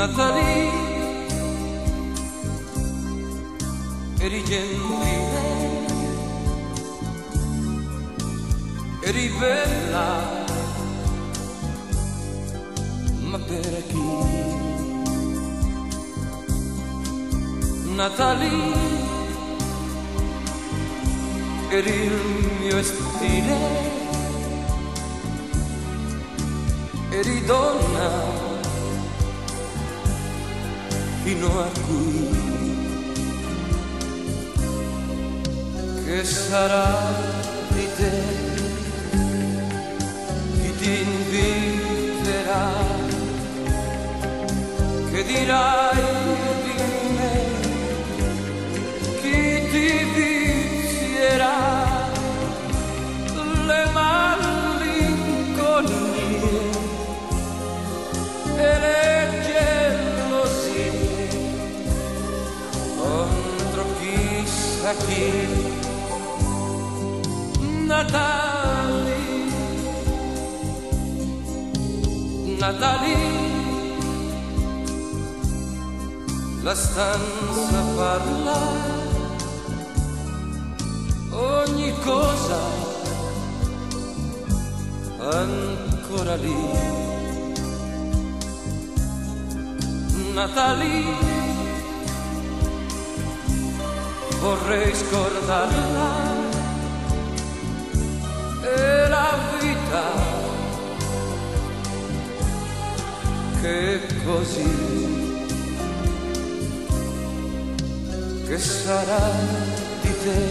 Natalie, eri gentile, eri bella, ma per chi? Natalie, eri il mio stile, eri donna fino a qui. Che sarà di te? Chi ti inviterà? Che dirai di me? Chi ti vizierà? Le malinconie e le gelosie contro chissà chi. Natalie, Natalie, la stanza parla, ogni cosa ancora lì. Natalie, vorrei scordarla e la vita che così, che sarà di te?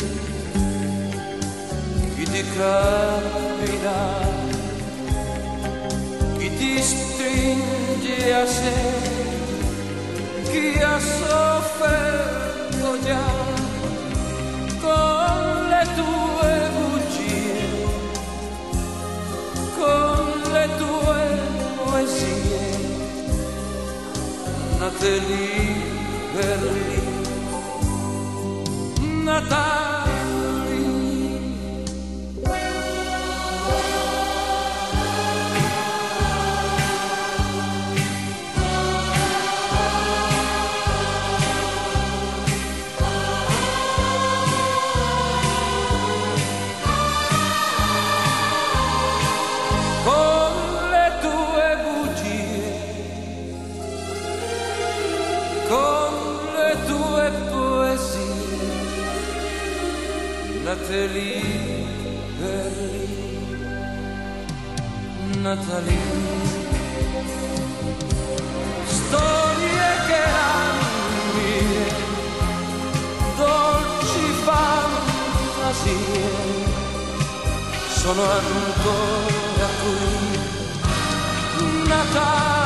Chi ti capirà? Chi ti stringe a sé? Chi ha sofferto già con le tue bugie, con le tue poesie, nate lì per lì. Natalie, con le tue poesie, nate lì per lì. Natalie, storie che erano mie, dolci fantasie, sono ancora qui. Natalie,